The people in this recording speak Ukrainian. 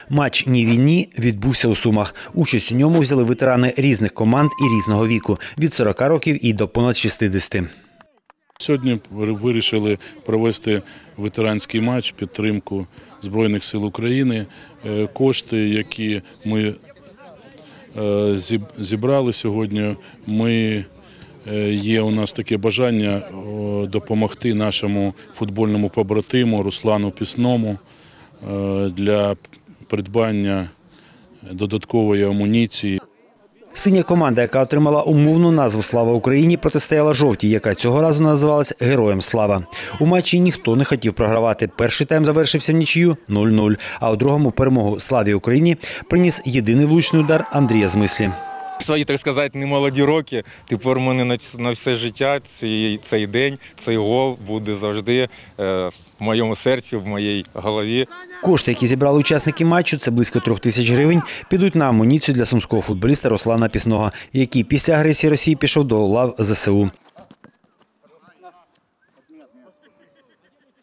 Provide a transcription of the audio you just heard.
Матч «Ні війні» відбувся у Сумах. Участь у ньому взяли ветерани різних команд і різного віку – від 40 років і до понад 60. Сьогодні вирішили провести ветеранський матч, підтримку Збройних сил України. Кошти, які ми зібрали сьогодні, є у нас таке бажання допомогти нашому футбольному побратиму Руслану Пісному для придбання додаткової амуніції. Синя команда, яка отримала умовну назву «Слава Україні», протистояла жовтій, яка цього разу називалась «Героям слава». У матчі ніхто не хотів програвати. Перший тайм завершився в нічию 0-0, а у другому перемогу «Славі Україні» приніс єдиний влучний удар Андрія Змислі. Свої, так сказати, немолоді роки. Тепер у мене на все життя цей день, цей гол буде завжди в моєму серці, в моїй голові. Кошти, які зібрали учасники матчу, це близько 3000 гривень, підуть на амуніцію для сумського футболіста Руслана Пісного, який після агресії Росії пішов до лав ЗСУ.